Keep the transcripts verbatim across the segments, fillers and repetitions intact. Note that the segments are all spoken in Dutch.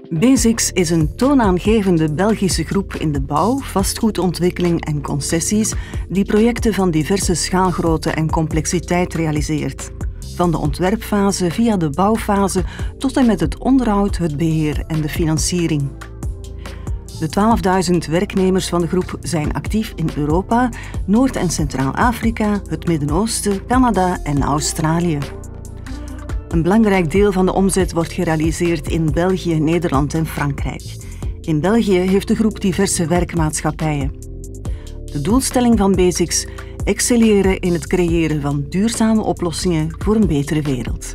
Basics is een toonaangevende Belgische groep in de bouw, vastgoedontwikkeling en concessies die projecten van diverse schaalgrootte en complexiteit realiseert. Van de ontwerpfase via de bouwfase tot en met het onderhoud, het beheer en de financiering. De twaalfduizend werknemers van de groep zijn actief in Europa, Noord- en Centraal-Afrika, het Midden-Oosten, Canada en Australië. Een belangrijk deel van de omzet wordt gerealiseerd in België, Nederland en Frankrijk. In België heeft de groep diverse werkmaatschappijen. De doelstelling van Basics: excelleren in het creëren van duurzame oplossingen voor een betere wereld.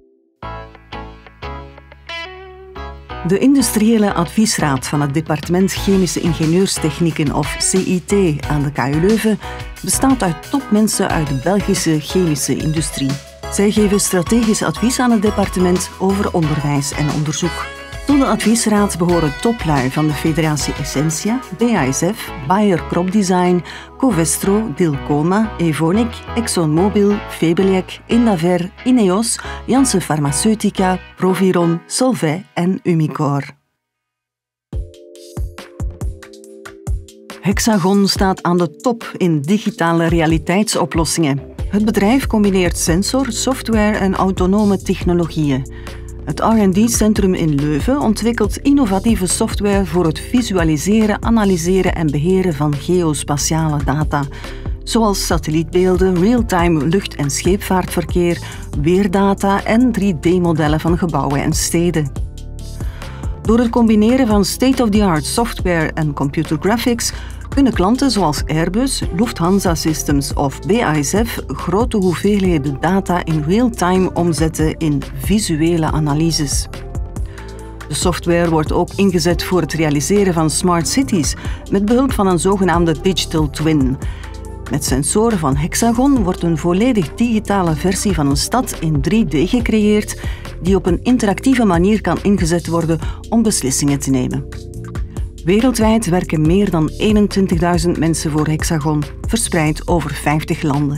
De Industriële Adviesraad van het Departement Chemische Ingenieurstechnieken of C I T aan de K U Leuven bestaat uit topmensen uit de Belgische chemische industrie. Zij geven strategisch advies aan het departement over onderwijs en onderzoek. Tot de adviesraad behoren toplui van de Federatie Essentia, B A S F, Bayer Crop Design, Covestro, Dilcoma, Evonik, ExxonMobil, Febelec, Indaver, Ineos, Janssen Pharmaceutica, Proviron, Solvay en Umicore. Hexagon staat aan de top in digitale realiteitsoplossingen. Het bedrijf combineert sensor, software en autonome technologieën. Het R en D-centrum in Leuven ontwikkelt innovatieve software voor het visualiseren, analyseren en beheren van geospatiale data, zoals satellietbeelden, real-time lucht- en scheepvaartverkeer, weerdata en drie D-modellen van gebouwen en steden. Door het combineren van state-of-the-art software en computer graphics kunnen klanten zoals Airbus, Lufthansa Systems of B A S F grote hoeveelheden data in real-time omzetten in visuele analyses. De software wordt ook ingezet voor het realiseren van smart cities met behulp van een zogenaamde digital twin. Met sensoren van Hexagon wordt een volledig digitale versie van een stad in drie D gecreëerd die op een interactieve manier kan ingezet worden om beslissingen te nemen. Wereldwijd werken meer dan eenentwintigduizend mensen voor Hexagon, verspreid over vijftig landen.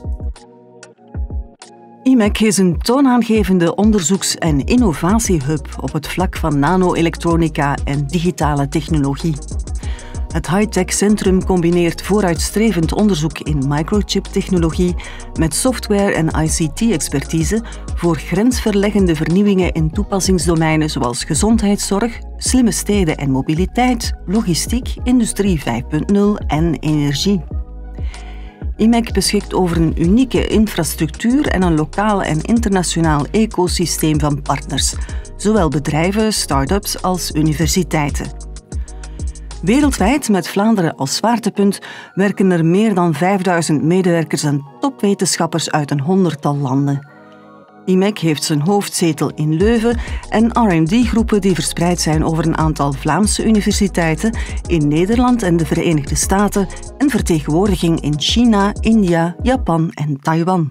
I M E C is een toonaangevende onderzoeks- en innovatiehub op het vlak van nano-elektronica en digitale technologie. Het high-tech centrum combineert vooruitstrevend onderzoek in microchip-technologie met software- en I C T-expertise voor grensverleggende vernieuwingen in toepassingsdomeinen zoals gezondheidszorg, slimme steden en mobiliteit, logistiek, industrie vijf punt nul en energie. I M E C beschikt over een unieke infrastructuur en een lokaal en internationaal ecosysteem van partners, zowel bedrijven, start-ups als universiteiten. Wereldwijd, met Vlaanderen als zwaartepunt, werken er meer dan vijfduizend medewerkers en topwetenschappers uit een honderdtal landen. I M E C heeft zijn hoofdzetel in Leuven en R en D-groepen die verspreid zijn over een aantal Vlaamse universiteiten in Nederland en de Verenigde Staten en vertegenwoordiging in China, India, Japan en Taiwan.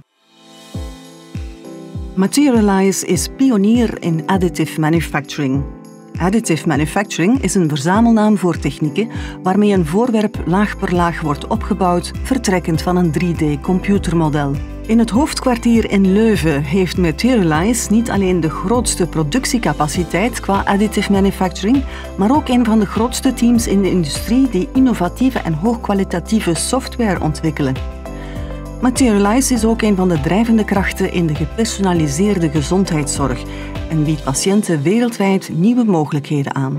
Materialise is pionier in additive manufacturing. Additive manufacturing is een verzamelnaam voor technieken waarmee een voorwerp laag per laag wordt opgebouwd, vertrekkend van een drie D-computermodel. In het hoofdkwartier in Leuven heeft Materialise niet alleen de grootste productiecapaciteit qua additive manufacturing, maar ook een van de grootste teams in de industrie die innovatieve en hoogkwalitatieve software ontwikkelen. Materialise is ook een van de drijvende krachten in de gepersonaliseerde gezondheidszorg en biedt patiënten wereldwijd nieuwe mogelijkheden aan.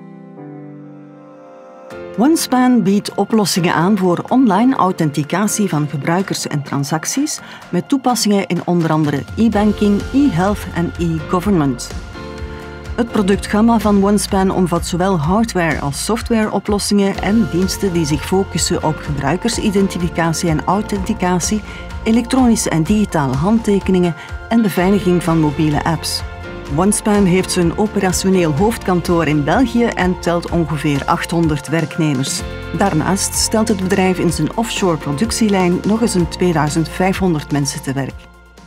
OneSpan biedt oplossingen aan voor online authenticatie van gebruikers en transacties met toepassingen in onder andere e-banking, e-health en e-government. Het productgamma van OneSpan omvat zowel hardware- als softwareoplossingen en diensten die zich focussen op gebruikersidentificatie en authenticatie, elektronische en digitale handtekeningen en beveiliging van mobiele apps. OneSpan heeft zijn operationeel hoofdkantoor in België en telt ongeveer achthonderd werknemers. Daarnaast stelt het bedrijf in zijn offshore productielijn nog eens een tweeduizend vijfhonderd mensen te werk.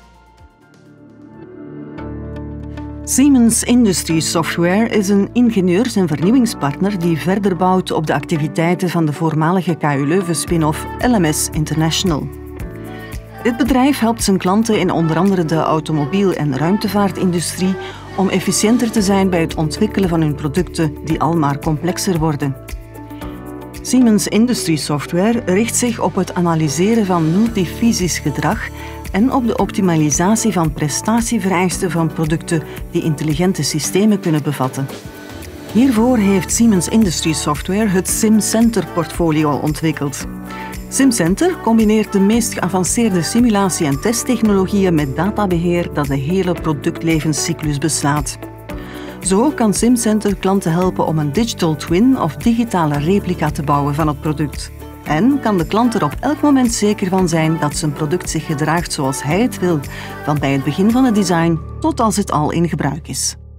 Siemens Industry Software is een ingenieurs- en vernieuwingspartner die verder bouwt op de activiteiten van de voormalige K U Leuven spin-off L M S International. Dit bedrijf helpt zijn klanten in onder andere de automobiel- en ruimtevaartindustrie om efficiënter te zijn bij het ontwikkelen van hun producten die al maar complexer worden. Siemens Industry Software richt zich op het analyseren van multifysisch gedrag en op de optimalisatie van prestatievereisten van producten die intelligente systemen kunnen bevatten. Hiervoor heeft Siemens Industry Software het SimCenter-portfolio ontwikkeld. SimCenter combineert de meest geavanceerde simulatie- en testtechnologieën met databeheer dat de hele productlevenscyclus beslaat. Zo kan SimCenter klanten helpen om een digital twin of digitale replica te bouwen van het product. En kan de klant er op elk moment zeker van zijn dat zijn product zich gedraagt zoals hij het wil, van bij het begin van het design tot als het al in gebruik is.